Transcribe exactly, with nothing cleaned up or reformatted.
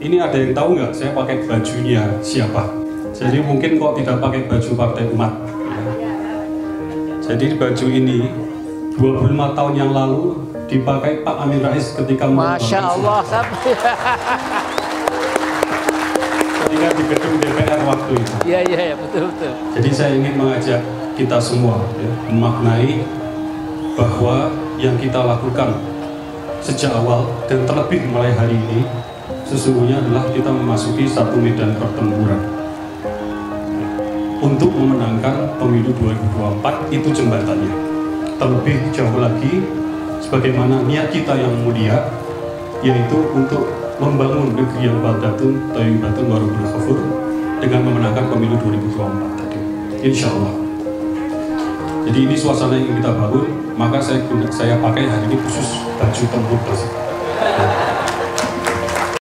ini ada yang tahu nggak saya pakai bajunya siapa? Jadi mungkin kok tidak pakai baju Partai Umat. Ya. Jadi baju ini dua puluh lima tahun yang lalu dipakai Pak Amin Rais ketika Masya Allah ketika di gedung D P R waktu itu. Iya iya ya, betul betul. Jadi saya ingin mengajak kita semua ya, memaknai bahwa yang kita lakukan sejak awal dan terlebih mulai hari ini sesungguhnya adalah kita memasuki satu medan pertempuran untuk memenangkan pemilu dua ribu dua puluh empat. Itu jembatannya. Terlebih jauh lagi sebagaimana niat kita yang mulia, yaitu untuk membangun negeri yang baldatun thayyibatun wa rabbul ghafur dengan memenangkan pemilu dua ribu dua puluh empat tadi. Insya Allah. Jadi ini suasana yang kita bangun, maka saya saya pakai hari ini khusus baju tempur.